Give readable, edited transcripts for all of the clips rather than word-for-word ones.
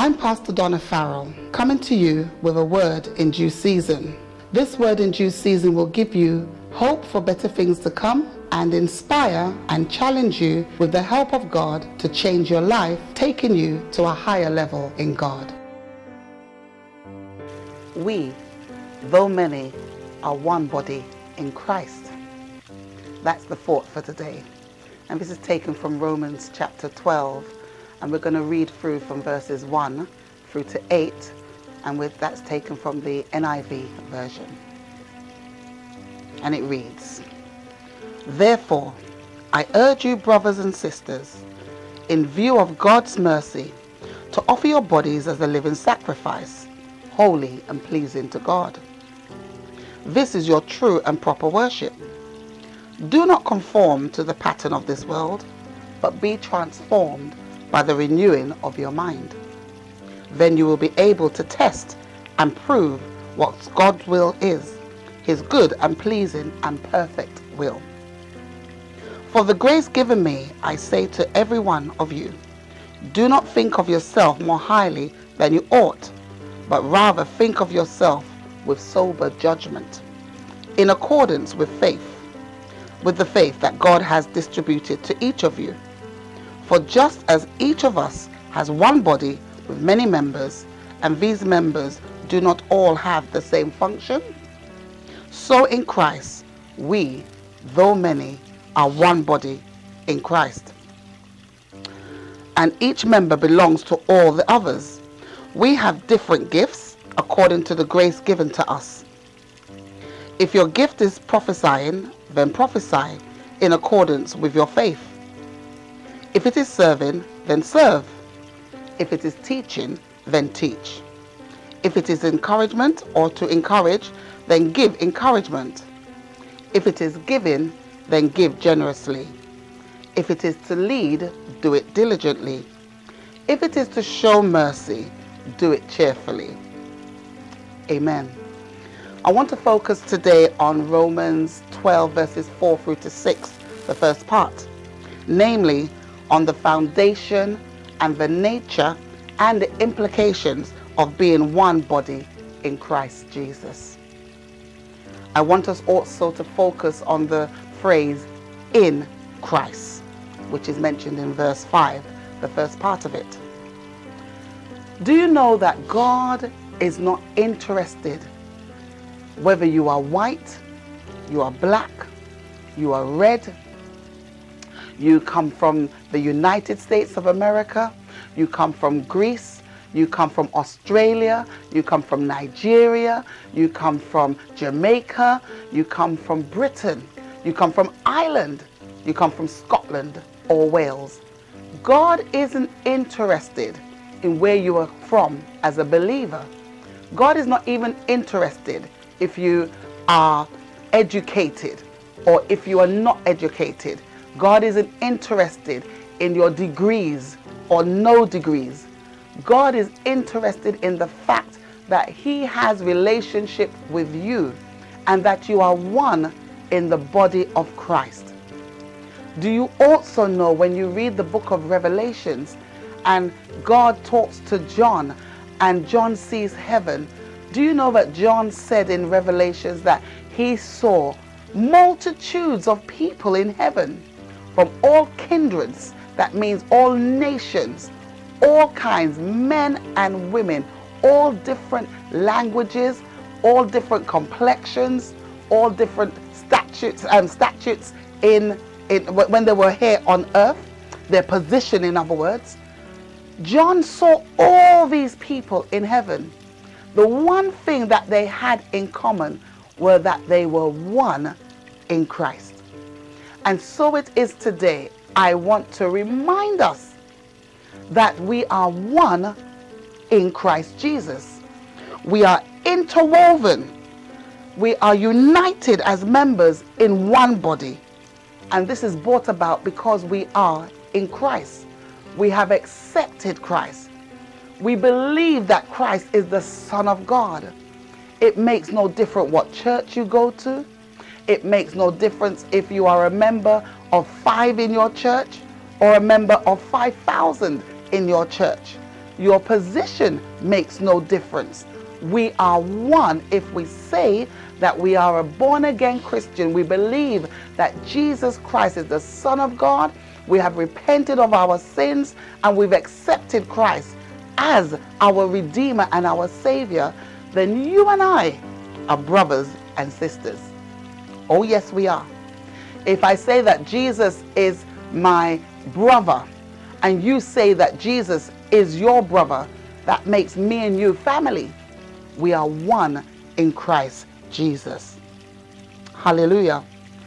I'm Pastor Donna Farrell, coming to you with a word in due season. This word in due season will give you hope for better things to come and inspire and challenge you with the help of God to change your life, taking you to a higher level in God. We, though many, are one body in Christ. That's the thought for today. And this is taken from Romans chapter 12. And we're going to read through from verses 1 through to 8. And that's taken from the NIV version. And it reads, "Therefore, I urge you, brothers and sisters, in view of God's mercy, to offer your bodies as a living sacrifice, holy and pleasing to God. This is your true and proper worship. Do not conform to the pattern of this world, but be transformed by the renewing of your mind. Then you will be able to test and prove what God's will is, his good and pleasing and perfect will. For the grace given me, I say to every one of you, do not think of yourself more highly than you ought, but rather think of yourself with sober judgment, in accordance with the faith that God has distributed to each of you. For just as each of us has one body with many members, and these members do not all have the same function, so in Christ we, though many, are one body in Christ. And each member belongs to all the others. We have different gifts according to the grace given to us. If your gift is prophesying, then prophesy in accordance with your faith. If it is serving, then serve. If it is teaching, then teach. If it is encouragement or to encourage, then give encouragement. If it is giving, then give generously. If it is to lead, do it diligently. If it is to show mercy, do it cheerfully." Amen. I want to focus today on Romans 12 verses 4 through to 6, the first part, namely on the foundation and the nature and the implications of being one body in Christ Jesus. I want us also to focus on the phrase in Christ, which is mentioned in verse 5, the first part of it. Do you know that God is not interested whether you are white, you are black, you are red, you come from the United States of America, you come from Greece, you come from Australia, you come from Nigeria, you come from Jamaica, you come from Britain, you come from Ireland, you come from Scotland or Wales. God isn't interested in where you are from as a believer. God is not even interested if you are educated or if you are not educated. God isn't interested in your degrees or no degrees. God is interested in the fact that he has relationship with you and that you are one in the body of Christ. Do you also know when you read the book of Revelations and God talks to John and John sees heaven, do you know that John said in Revelations that he saw multitudes of people in heaven from all kindreds, that means all nations, all kinds, men and women, all different languages, all different complexions, all different statutes in when they were here on earth, their position, in other words. John saw all these people in heaven. The one thing that they had in common were that they were one in Christ. And so it is today. I want to remind us that we are one in Christ Jesus. We are interwoven. We are united as members in one body. And this is brought about because we are in Christ. We have accepted Christ. We believe that Christ is the Son of God. It makes no difference what church you go to. It makes no difference if you are a member of 5 in your church or a member of 5,000 in your church. Your position makes no difference. We are one if we say that we are a born-again Christian. We believe that Jesus Christ is the Son of God. We have repented of our sins and we've accepted Christ as our Redeemer and our Savior. Then you and I are brothers and sisters. Oh yes, we are. If I say that Jesus is my brother and you say that Jesus is your brother, that makes me and you family. We are one in Christ Jesus. Hallelujah.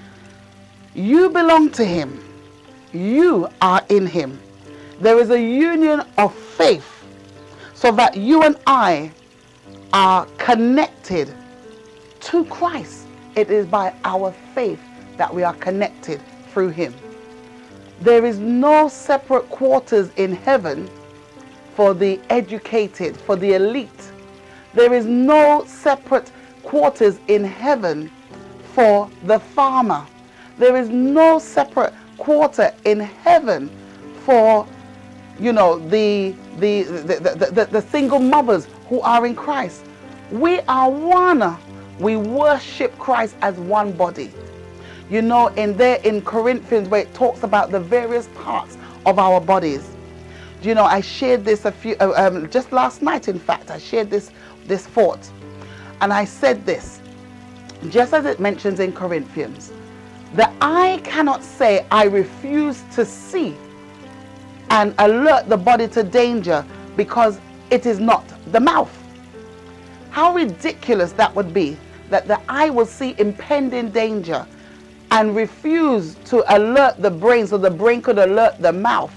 You belong to him. You are in him. There is a union of faith so that you and I are connected to Christ. It is by our faith that we are connected through him. There is no separate quarters in heaven for the educated, for the elite. There is no separate quarters in heaven for the farmer. There is no separate quarter in heaven for, you know, the single mothers who are in Christ. We are one. We worship Christ as one body. You know, in Corinthians, where it talks about the various parts of our bodies. You know, I shared this just last night. In fact, I shared this thought, and I said this, just as it mentions in Corinthians, the eye cannot say, I refuse to see, and alert the body to danger because it is not the mouth. How ridiculous that would be, that the eye will see impending danger and refuse to alert the brain so the brain could alert the mouth.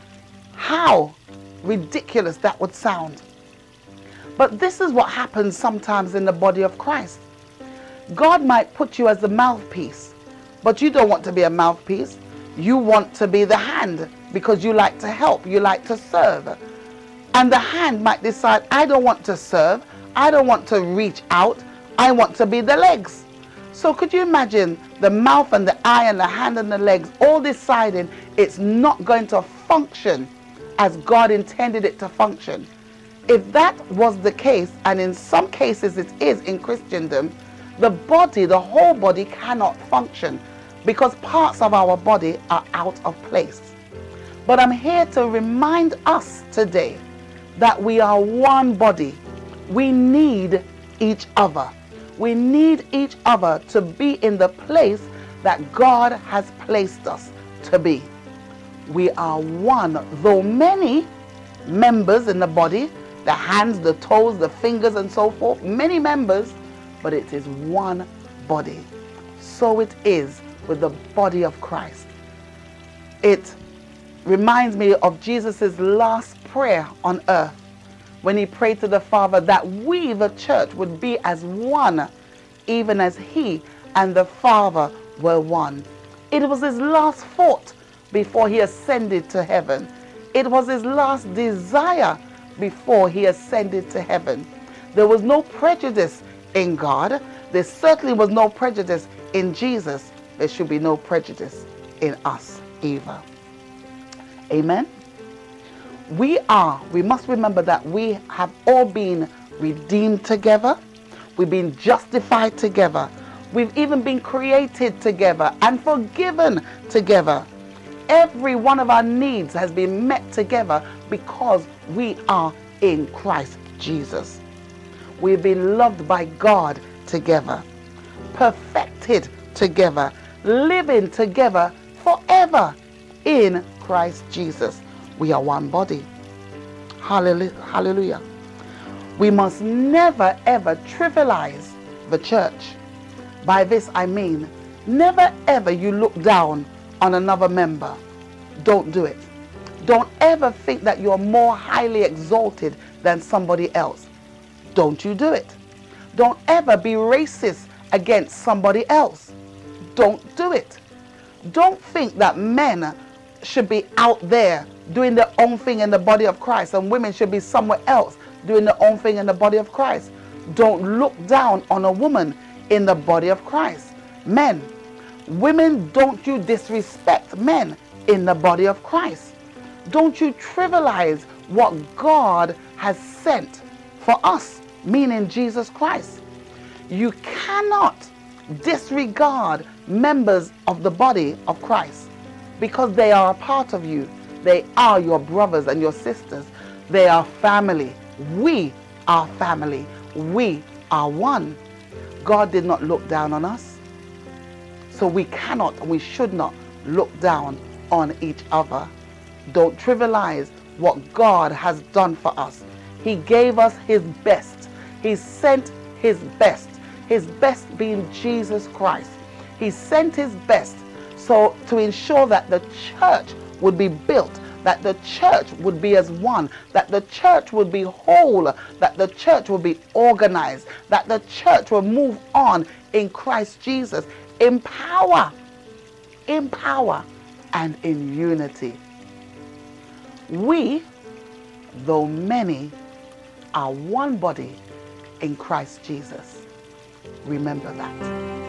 How ridiculous that would sound. But this is what happens sometimes in the body of Christ. God might put you as the mouthpiece, but you don't want to be a mouthpiece. You want to be the hand because you like to help, you like to serve. And the hand might decide, I don't want to serve, I don't want to reach out, I want to be the legs. So could you imagine the mouth and the eye and the hand and the legs all deciding it's not going to function as God intended it to function? If that was the case, and in some cases it is in Christendom, the body, the whole body cannot function because parts of our body are out of place. But I'm here to remind us today that we are one body. We need each other. We need each other to be in the place that God has placed us to be. We are one, though many members in the body, the hands, the toes, the fingers and so forth, many members, but it is one body. So it is with the body of Christ. It reminds me of Jesus' last prayer on earth when he prayed to the Father that we, the church, would be as one, even as he and the Father were one. It was his last thought before he ascended to heaven. It was his last desire before he ascended to heaven. There was no prejudice in God. There certainly was no prejudice in Jesus. There should be no prejudice in us either. Amen. We must remember that we have all been redeemed together. We've been justified together. We've even been created together and forgiven together. Every one of our needs has been met together because we are in Christ Jesus. We've been loved by God together, perfected together, living together forever in Christ Jesus. We are one body. Hallelujah. We must never ever trivialize the church. By this I mean, never ever you look down on another member. Don't do it. Don't ever think that you're more highly exalted than somebody else. Don't you do it. Don't ever be racist against somebody else. Don't do it. Don't think that men should be out there doing their own thing in the body of Christ and women should be somewhere else doing their own thing in the body of Christ. Don't look down on a woman in the body of Christ. Men, women, don't you disrespect men in the body of Christ. Don't you trivialize what God has sent for us, meaning Jesus Christ. You cannot disregard members of the body of Christ because they are a part of you. They are your brothers and your sisters. They are family. We are family. We are one. God did not look down on us. So we cannot and we should not look down on each other. Don't trivialize what God has done for us. He gave us his best. He sent his best being Jesus Christ. He sent his best so to ensure that the church would be built, that the church would be as one, that the church would be whole, that the church would be organized, that the church will move on in Christ Jesus in power, and in unity. We, though many, are one body in Christ Jesus. Remember that.